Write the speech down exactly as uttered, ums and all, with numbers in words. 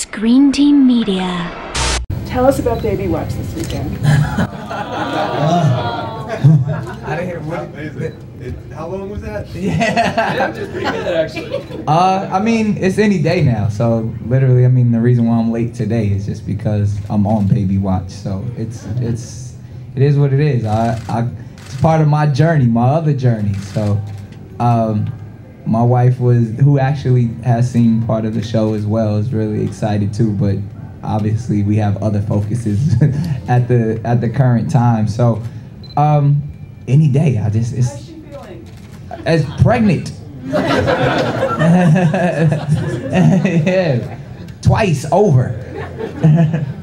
Screen Team Media. Tell us about Baby Watch this weekend. I didn't hear what. Amazing. It, how long was that? Yeah. Yeah, just pretty good actually. Uh, I mean, it's any day now. So literally, I mean, the reason why I'm late today is just because I'm on Baby Watch. So it's it's it is what it is. I I it's part of my journey, my other journey. So, um, my wife was who actually has seen part of the show as well is really excited too. But obviously, we have other focuses at the at the current time. So, um, any day, I just it's. How's she feeling? As pregnant. Yeah. Twice over.